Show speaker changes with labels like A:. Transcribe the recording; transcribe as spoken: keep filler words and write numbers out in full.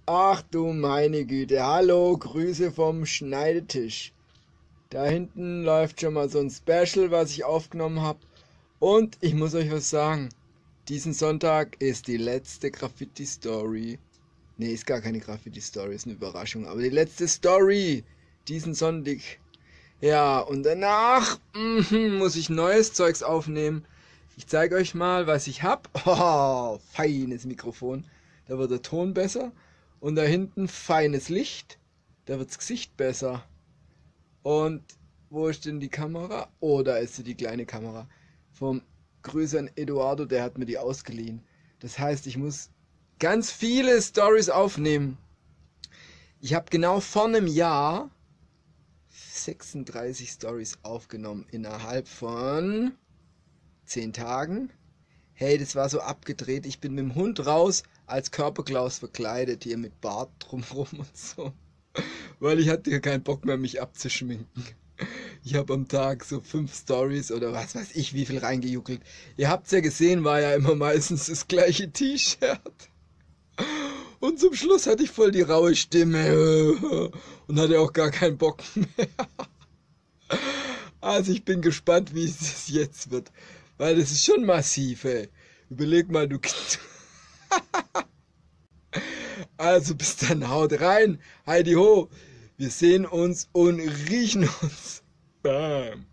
A: Ach du meine Güte, hallo, Grüße vom Schneidetisch. Da hinten läuft schon mal so ein Special, was ich aufgenommen habe. Und ich muss euch was sagen, diesen Sonntag ist die letzte Graffiti-Story. Ne, ist gar keine Graffiti-Story, ist eine Überraschung. Aber die letzte Story, diesen Sonntag. Ja, und danach mm, muss ich neues Zeugs aufnehmen. Ich zeige euch mal, was ich habe. Oh, feines Mikrofon. Da wird der Ton besser. Und da hinten feines Licht. Da wird das Gesicht besser. Und wo ist denn die Kamera? Oh, da ist sie, die kleine Kamera. Vom Grüße an Eduardo, der hat mir die ausgeliehen. Das heißt, ich muss ganz viele Stories aufnehmen. Ich habe genau vor einem Jahr sechsunddreißig Stories aufgenommen innerhalb von zehn Tagen. Hey, das war so abgedreht. Ich bin mit dem Hund raus, als Körperklaus verkleidet, hier mit Bart drumrum und so. Weil ich hatte keinen Bock mehr, mich abzuschminken. Ich habe am Tag so fünf Stories oder was weiß ich, wie viel reingejuckelt. Ihr habt's ja gesehen, war ja immer meistens das gleiche T-Shirt. Und zum Schluss hatte ich voll die raue Stimme und hatte auch gar keinen Bock mehr. Also ich bin gespannt, wie es jetzt wird. Weil das ist schon massiv, ey. Überleg mal, du... Also bis dann, haut rein, Heidi ho. Wir sehen uns und riechen uns. Bam.